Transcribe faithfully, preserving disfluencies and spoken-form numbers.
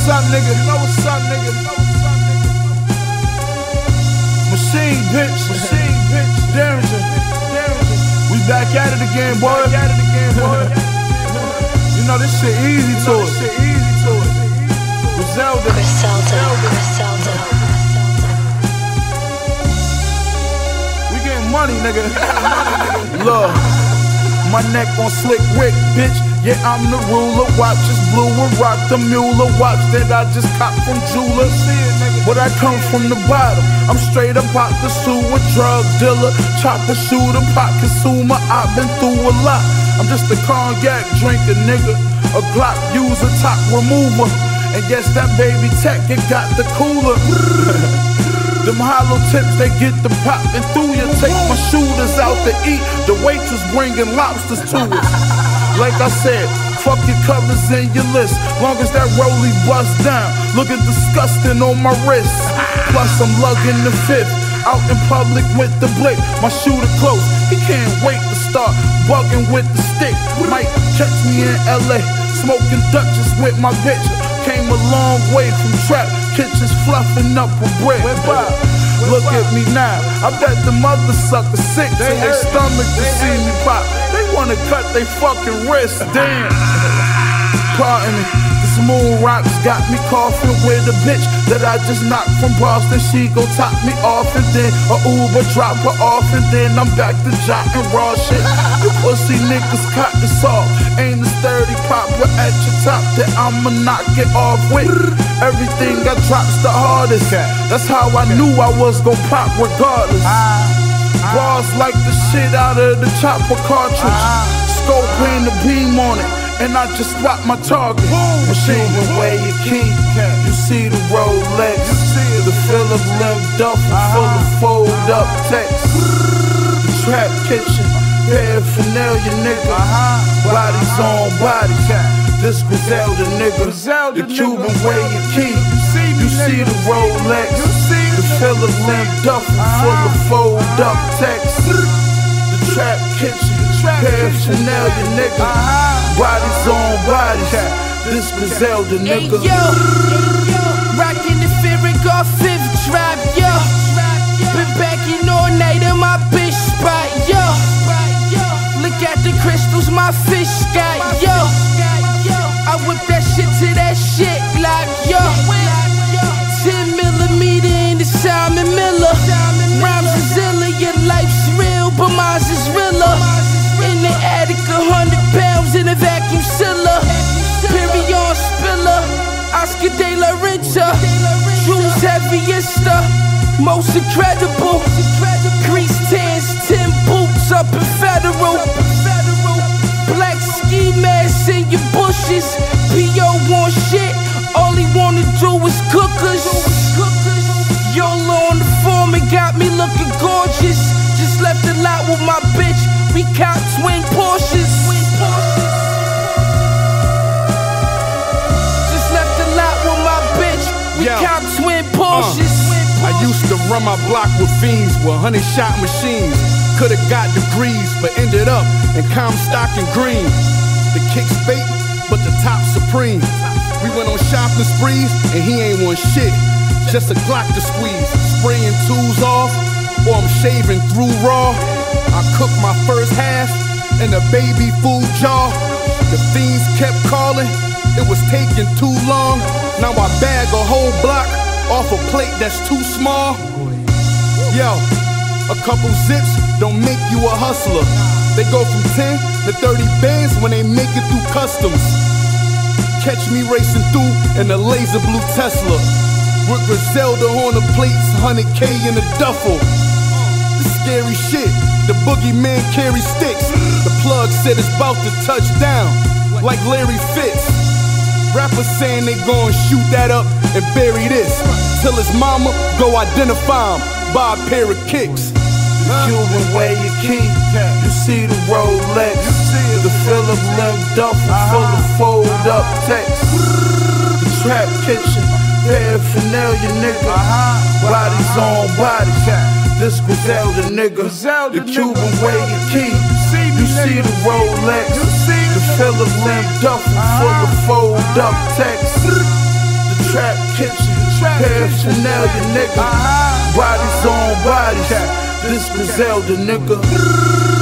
what's up, nigga. You know what's up, nigga. You know what's up, nigga. Machine, bitch. Machine, bitch. Derringer. Derringer. We back at it again, boy. Back at it again, boy. You know this shit easy to us. This shit easy to us. Griselda. Griselda. Griselda. We getting money, nigga. Look, my neck on Slick Rick, bitch. Yeah, I'm the ruler. Watches blue and rock the Mueller watch that I just copped from Jeweler. But I come from the bottom. I'm straight up out the sewer, drug dealer, chopper shooter, pot consumer. I've been through a lot. I'm just a cognac drinker, nigga. A Glock user, top remover. And yes, that baby tech, it got the cooler. Them hollow tips, they get the poppin' through you. Take my shooters out to eat. The waitress bringing lobsters to us. Like I said, fuck your covers and your list. Long as that rollie bust down, looking disgusting on my wrist. Plus I'm lugging the fifth, out in public with the blick. My shooter close, he can't wait to start bugging with the stick. Might catch me in L A, smoking Dutchess with my bitch. Came a long way from trap kitchens, fluffing up a brick. Look at me now, I bet the mother sucker sick to their stomach to see me pop. They wanna cut they fucking wrist, damn. Pardon me, this moon rocks got me coughing with a bitch that I just knocked from Boston. She gon' top me off and then a Uber drop her off and then I'm back to jotting raw shit. You pussy niggas cut this off. Ain't a sturdy popper at your top that I'ma knock it off with. Everything I drop's the hardest. That's how I knew I was gon' pop regardless. Bars like the shit out of the chopper cartridge. Scope in the beam on it, and I just spot my target. Machine away your key. You see the Rolex, the Philip Lim duffel full of fold up text. The trap kitchen, paraphernalia, nigga. Bodies on bodies. This Griselda, nigga. The Cuban way your key. You see the Rolex, the Philip Lim duffel full of fold up text. The trap kitchen, paraphernalia, nigga. Bodies on bodies. This Griselda, nigga. Hey, yo, rockin' the Ferric off Fifth Drive, yo. Been backing all night in my bitch spot, yo. Look at the crystals my fish got, yo. I whip that shit to that shit like, yo. ten millimeter in the Simon Miller. Rhymes is illa, your life's real, but mine's is realer. In the attic, a hundred pounds in a vacuum sealer. Perion spiller, Oscar de la Renta. Jules heaviest, most incredible. Crease tans, tin boots up in Federal. Black ski mask in your bushes. P O want shit, all he wanna do is cook us. Yola on the form, it got me looking gorgeous. Just left the lot with my bitch, we cop twin Porsches. Just left the lot with my bitch, we Yo. cop twin Porsches. Uh, I used to run my block with fiends with hundred shot machines. Could've got degrees, but ended up in Comstock and Green. The kicks bait, but the top supreme. We went on shopping sprees, and he ain't want shit. Just a Glock to squeeze, spraying tools off, or I'm shaving through raw. I cooked my first half in a baby food jar. The fiends kept calling, it was taking too long. Now I bag a whole block off a plate that's too small. Yo, a couple zips don't make you a hustler. They go from ten to thirty bands when they make it through customs. Catch me racing through in a laser blue Tesla with Griselda on the plates, one hundred K in a duffel. The scary shit, the boogeyman carry sticks. The plug said it's about to touch down, like Larry Fitz. Rappers saying they gon' shoot that up and bury this. Till his mama go identify him, buy a pair of kicks. The Cuban way your key. You see the Rolex, the Philip Lim duffel full of fold up text. The trap kitchen, paraphernalia, nigga. Bodies on bodies. This Griselda, nigga. The Cuban way your key. You see the Rolex, the Philip Lim duffel full of fold up text. The Trap kitchen, paraphernalia, nigga. Bodies on bodies. This Griselda, nigga.